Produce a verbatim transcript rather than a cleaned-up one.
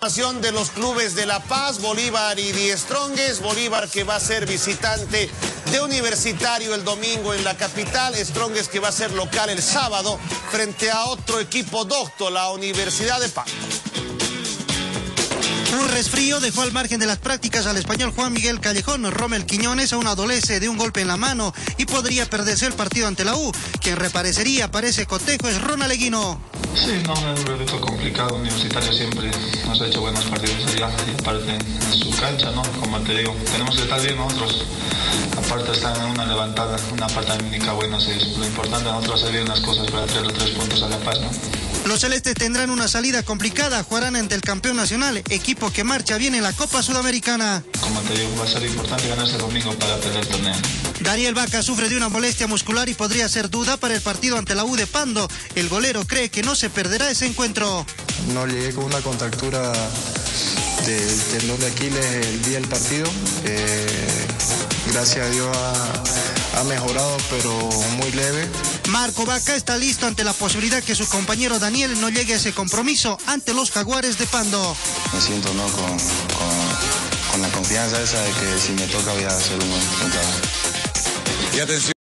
De los clubes de La Paz, Bolívar y Die Strongest. Bolívar que va a ser visitante de Universitario el domingo en la capital. Strongest que va a ser local el sábado frente a otro equipo docto, la Universidad de Pando. Un resfrío dejó al margen de las prácticas al español Juan Miguel Callejón. Rommel Quiñones aún adolece de un golpe en la mano y podría perderse el partido ante la U. Quien reaparecería, parece cotejo, es Ronald Eguino. Sí, no, es un reto complicado. Universitario siempre nos ha hecho buenos partidos allá y aparte en su cancha, ¿no? Como te digo, tenemos que estar bien nosotros. Aparte están en una levantada, una parte anímica buena, sí, es lo importante. Nosotros hacer bien las cosas para traer los tres puntos a La Paz, ¿no? Los celestes tendrán una salida complicada, jugarán ante el campeón nacional, equipo que marcha bien en la Copa Sudamericana. Como te digo, va a ser importante ganarse el domingo para perder el torneo. Daniel Vaca sufre de una molestia muscular y podría ser duda para el partido ante la U de Pando. El golero cree que no se perderá ese encuentro. No llegué con una contractura del tendón de Aquiles el día del partido. Eh, gracias a Dios ha, ha mejorado, pero muy leve. Marco Vaca está listo ante la posibilidad que su compañero Daniel no llegue a ese compromiso ante los Jaguares de Pando. Me siento no con, con, con la confianza esa de que si me toca voy a hacer un buen trabajo. Y atención.